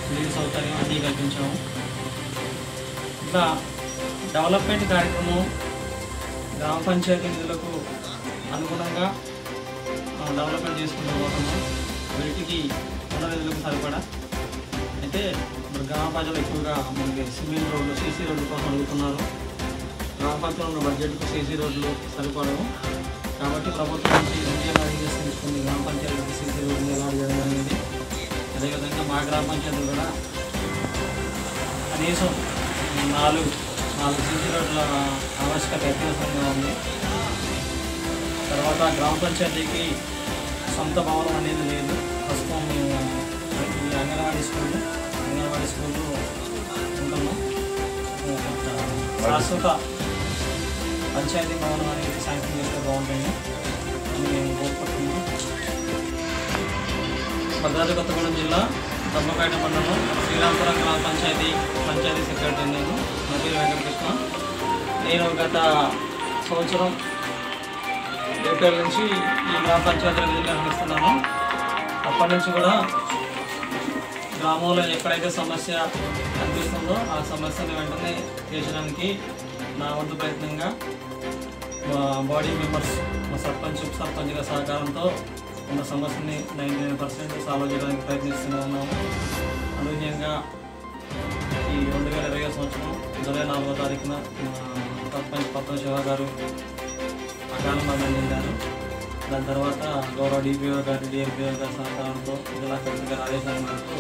నీటి సౌకర్యం అన్నీ కల్పించాము. ఇట్లా డెవలప్మెంట్ కార్యక్రమం గ్రామ పంచాయతీ నిధులకు అనుగుణంగా డెవలప్మెంట్ చేసుకుంటూ పోతున్నాం. వీటికి ఉన్న నిధులకు సరిపడా అయితే ఇప్పుడు గ్రామ ప్రజలు ఎక్కువగా మనకి సిమెంట్ రోడ్లు సీసీ రోడ్ల కోసం అడుగుతున్నారు. గ్రామ పంచాయతీలో బడ్జెట్కు సీసీ రోడ్లు సరిపడవు కాబట్టి ప్రభుత్వం నుంచి ఇండియన్ ఆర్గనైజేషన్ తీసుకుంది గ్రామ పంచాయతీకి సీసీ రోడ్లు ఎలా చేయడం జరిగింది. అదేవిధంగా మా గ్రామ పంచాయతీ కూడా కనీసం నాలుగు సీసీ రోడ్ల ఆవశ్యకత అత్యవసరంగా ఉంది. తర్వాత గ్రామ పంచాయతీకి సొంత భవనం అనేది లేదు. ప్రస్తుతం మేము అంగన్వాడీ స్కూళ్ళు ఉంటాము. శాశ్వత పంచాయతీ భవనం అనేది శాంక్షన్ చేస్తే బాగుంటుంది అని మేము కోరుకుంటున్నాం. భద్రాద్రి కొత్తగూడెం జిల్లా దమ్మపేట మండలం శ్రీరాంపురం గ్రామ పంచాయతీ సెక్రటరీ నేను నా పేరు వెంకటకృష్ణ. నేను గత సంవత్సరం ఏప్రిల్ నుంచి ఈ గ్రామ పంచాయతీ విధులు నిర్వహిస్తున్నాను. అప్పటి నుంచి కూడా గ్రామంలో ఎక్కడైతే సమస్య కనిపిస్తుందో ఆ సమస్యను వెంటనే తీర్చడానికి నా వంతు ప్రయత్నంగా మా బాడీ మెంబర్స్ మా సర్పంచ్ ఉప సర్పంచ్ల సహకారంతో ఉన్న సమస్యని 99% సాల్వ్ చేయడానికి ప్రయత్నిస్తూనే ఉన్నాము. అనుగుణంగా ఈ 2020 సంవత్సరం జూలై 4వ తారీఖున సర్పంచ్ పత్ర శివ గారు అకాల మరణం చెందారు. దాని తర్వాత గౌరవ డిపిఓ గారి డిఎంపీఓ గారి సహకారంతో జిల్లా కలెక్టర్ గారి ఆదేశాల మేరకు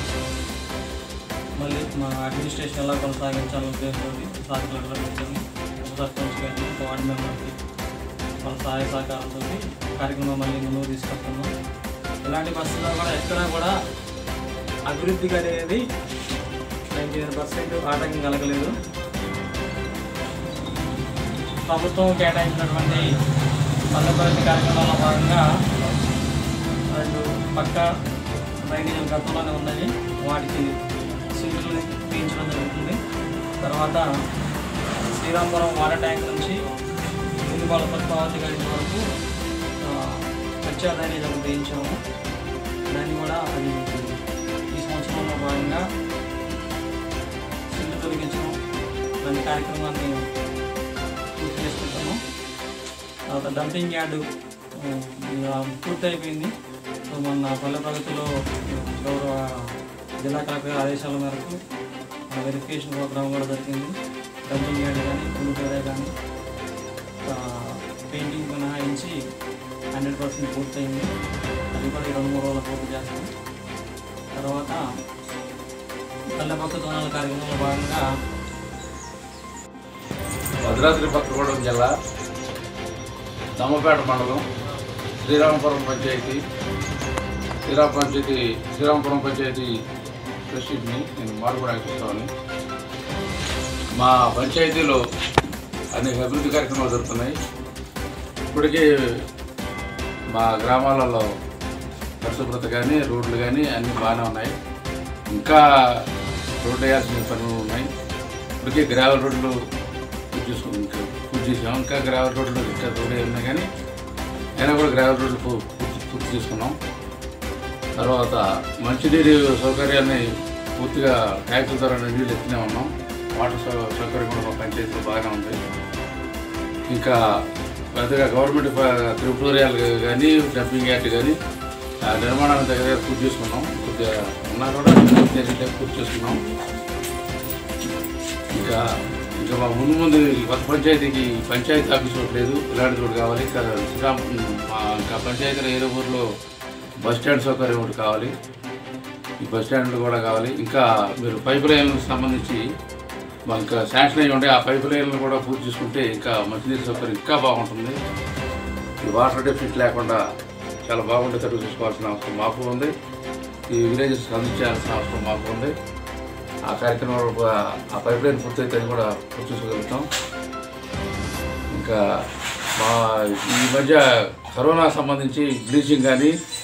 మళ్ళీ మా అడ్మినిస్ట్రేషన్ ఎలా కొనసాగించాలని ఉద్దేశంతో సాధకులు పెట్టుకొని ఉప సర్పంచ్ గారిని వార్డు మెంబర్కి వాళ్ళ సహాయ సహకారంతో కార్యక్రమం మళ్ళీ ముందుకు తీసుకొస్తున్నాం. ఇలాంటి పరిస్థితుల్లో కూడా ఎక్కడా కూడా అభివృద్ధికి అనేది 99% ఆటంకం కలగలేదు. ప్రభుత్వం కేటాయించినటువంటి పల్లె కార్యక్రమాల్లో భాగంగా 2 పక్క డ్రైనేజీలు గతంలోనే ఉన్నాయి. వాటికి సీట్లు తీయించడం జరుగుతుంది. తర్వాత శ్రీరాంపురం వాటర్ ట్యాంక్ నుంచి ముందుబాల పద్మావతి గడి వరకు కచ్చా డ్రైనేజ్ ఒకటి తీయించాము. దాన్ని కూడా అది ఈ సంవత్సరంలో భాగంగా సీట్లు తొలగించడం దాని కార్యక్రమాన్ని పూర్తి చేసుకుంటాము. తర్వాత డంపింగ్ యార్డు పూర్తయిపోయింది. మొన్న పల్లె ప్రగతిలో గౌరవ జిల్లా కలెక్టర్ ఆదేశాల మేరకు వెరిఫికేషన్ ప్రోగ్రామ్ కూడా జరిగింది. డంపింగ్ యార్డ్ కానీ పులుపేరే కానీ పెయింటింగ్ మినహాయించి 100% పూర్తయింది. అది కూడా 2-3 రోజులు పూర్తి చేస్తాం. తర్వాత పల్లె పక్క దోనాల కార్యక్రమంలో భాగంగా భద్రాద్రి కొత్తగూడెం జిల్లా దమ్మపేట మండలం శ్రీరాంపురం పంచాయతీ ప్రెసిడెంట్ని నేను మార్పుడు ఆశిస్తామని. మా పంచాయతీలో అనేక అభివృద్ధి కార్యక్రమాలు జరుగుతున్నాయి. ఇప్పటికీ మా గ్రామాలలో పరిశుభ్రత కానీ రోడ్లు కానీ అన్నీ బాగానే ఉన్నాయి. ఇంకా రోడ్డు వేయాల్సిన పనులు ఉన్నాయి. ఇప్పటికీ గ్రావెల్ రోడ్లు పూర్తి చేసాం. ఇంకా గ్రావెల్ రోడ్లు ఇంకా రోడ్డు ఉన్నాయి కానీ అయినా కూడా గ్రావెల్ రోడ్లు పూర్తి చేసుకున్నాం. తర్వాత మంచినీరు సౌకర్యాన్ని పూర్తిగా ట్యాంకుల ద్వారా నీళ్ళు ఎత్తునే ఉన్నాం. వాటర్ సౌకర్యం కూడా మా పంచాయతీలో బాగానే ఉంది. ఇంకా పెద్దగా గవర్నమెంట్ ట్రిబ్యునల్ కానీ డంపింగ్ యార్డ్ కానీ నిర్మాణాల దగ్గర పూర్తి చేసుకున్నాం. కొద్దిగా ఉన్నా కూడా పూర్తి చేసుకున్నాం. ఇంకా మా ముందు కొత్త పంచాయతీకి పంచాయతీ ఆఫీస్ ఒకటి లేదు. ఇలాంటి ఒకటి కావాలి. ఇంకా పంచాయతీలో ఏదో ఊరిలో బస్ స్టాండ్ సౌకర్యం ఒకటి కావాలి. ఈ బస్ స్టాండ్లు కూడా కావాలి. ఇంకా మీరు పైప్ లైన్లకు సంబంధించి మాకు ఇంకా శాంక్షన్ అయ్యి ఉంటే ఆ పైప్ లైన్లు కూడా పూర్తి చేసుకుంటే ఇంకా మంచినీరు సౌకర్యం ఇంకా బాగుంటుంది. ఈ వాటర్ డెఫిసిట్ లేకుండా చాలా బాగుండేటట్టు చూసుకోవాల్సిన అవసరం మాకు ఉంది. ఈ విలేజెస్ అందించాల్సిన అవసరం మాకు ఉంది. ఆ కార్యక్రమంలో ఆ పైప్ లైన్ పూర్తయితే కూడా పూర్తి చేసుకోగలుగుతాం. ఇంకా మా ఈ మధ్య కరోనా సంబంధించి బ్లీచింగ్ కానీ